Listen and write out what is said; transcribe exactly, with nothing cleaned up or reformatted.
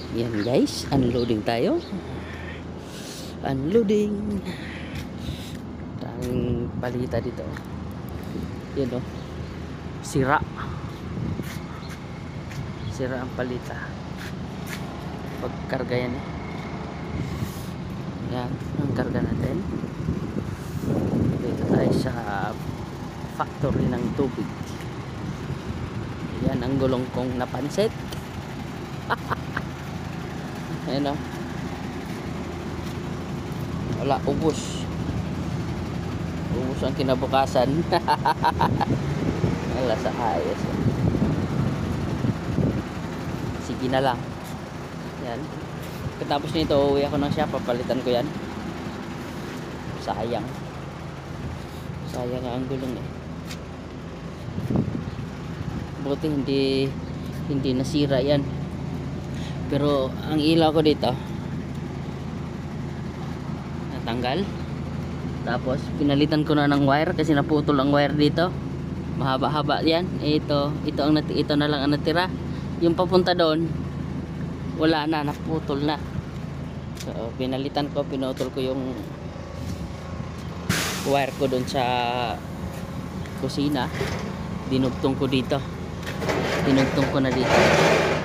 Yan guys, unloading tayo. Unloading. Daming palita dito. Yan o. Sira. Sira ang palita. Pagkarga yan eh. Yan, ang karga natin. Dito tayo sa factory ng tubig. Yan ang gulong kong napansit. Ayan o. Wala, ubos. Ubos ang kinabukasan. Wala sa ayos. Sige na lang. Yan. Katapos nito, uwi ako ng shop. Papalitan ko yan. Sayang. Sayang ang gulong eh. Buti hindi hindi nasira yan. Pero ang ilaw ko dito natanggal. Tapos pinalitan ko na ng wire kasi naputol ang wire dito. Mahaba-haba yan. Ito, ito ang nati ito na lang ang natira. Yung papunta doon wala na, naputol na. So pinalitan ko, pinutol ko yung wire ko doon sa kusina. Dinugtong ko dito. Dinugtong ko na dito.